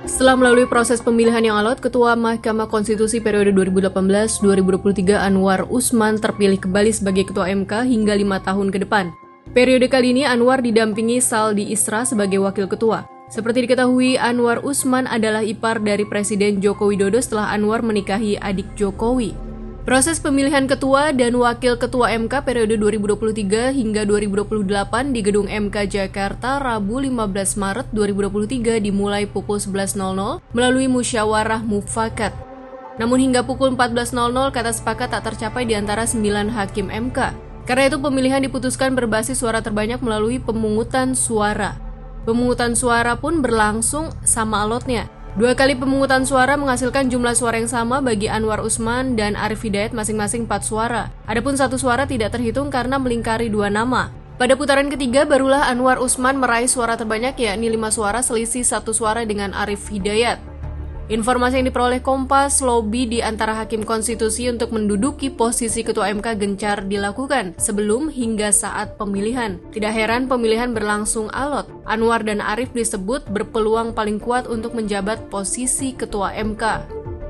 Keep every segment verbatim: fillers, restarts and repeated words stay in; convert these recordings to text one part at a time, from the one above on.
Setelah melalui proses pemilihan yang alot, Ketua Mahkamah Konstitusi periode dua ribu delapan belas sampai dua ribu dua puluh tiga Anwar Usman terpilih kembali sebagai Ketua M K hingga lima tahun ke depan. Periode kali ini Anwar didampingi Saldi Isra sebagai Wakil Ketua. Seperti diketahui, Anwar Usman adalah ipar dari Presiden Joko Widodo setelah Anwar menikahi adik Jokowi. Proses pemilihan Ketua dan Wakil Ketua M K periode dua ribu dua puluh tiga hingga dua ribu dua puluh delapan di Gedung M K Jakarta Rabu lima belas Maret dua ribu dua puluh tiga dimulai pukul sebelas nol nol melalui musyawarah mufakat. Namun hingga pukul empat belas nol nol kata sepakat tak tercapai di antara sembilan hakim M K. Karena itu pemilihan diputuskan berbasis suara terbanyak melalui pemungutan suara. Pemungutan suara pun berlangsung sama alotnya. Dua kali pemungutan suara menghasilkan jumlah suara yang sama bagi Anwar Usman dan Arif Hidayat masing-masing empat suara. Adapun satu suara tidak terhitung karena melingkari dua nama. Pada putaran ketiga barulah Anwar Usman meraih suara terbanyak yakni lima suara selisih satu suara dengan Arif Hidayat. Informasi yang diperoleh Kompas, lobi di antara hakim konstitusi untuk menduduki posisi Ketua M K gencar dilakukan sebelum hingga saat pemilihan. Tidak heran pemilihan berlangsung alot. Anwar dan Arif disebut berpeluang paling kuat untuk menjabat posisi Ketua M K.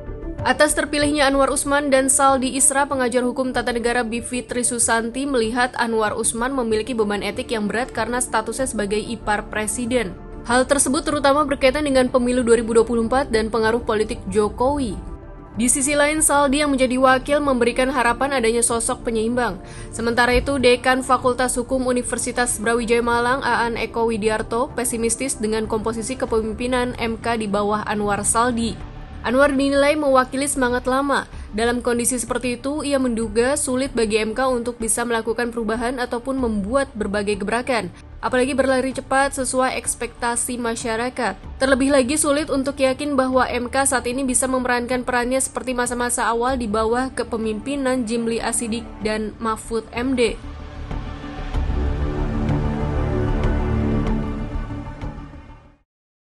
Atas terpilihnya Anwar Usman dan Saldi Isra, pengajar hukum tata negara Bivitri Susanti melihat Anwar Usman memiliki beban etik yang berat karena statusnya sebagai ipar presiden. Hal tersebut terutama berkaitan dengan pemilu dua ribu dua puluh empat dan pengaruh politik Jokowi. Di sisi lain, Saldi yang menjadi wakil memberikan harapan adanya sosok penyeimbang. Sementara itu, Dekan Fakultas Hukum Universitas Brawijaya Malang, Aan Eko Widiarto, pesimistis dengan komposisi kepemimpinan M K di bawah Anwar Saldi. Anwar dinilai mewakili semangat lama. Dalam kondisi seperti itu, ia menduga sulit bagi M K untuk bisa melakukan perubahan ataupun membuat berbagai gebrakan, apalagi berlari cepat sesuai ekspektasi masyarakat. Terlebih lagi sulit untuk yakin bahwa M K saat ini bisa memerankan perannya seperti masa-masa awal di bawah kepemimpinan Jimli Asidik dan Mahfud M D.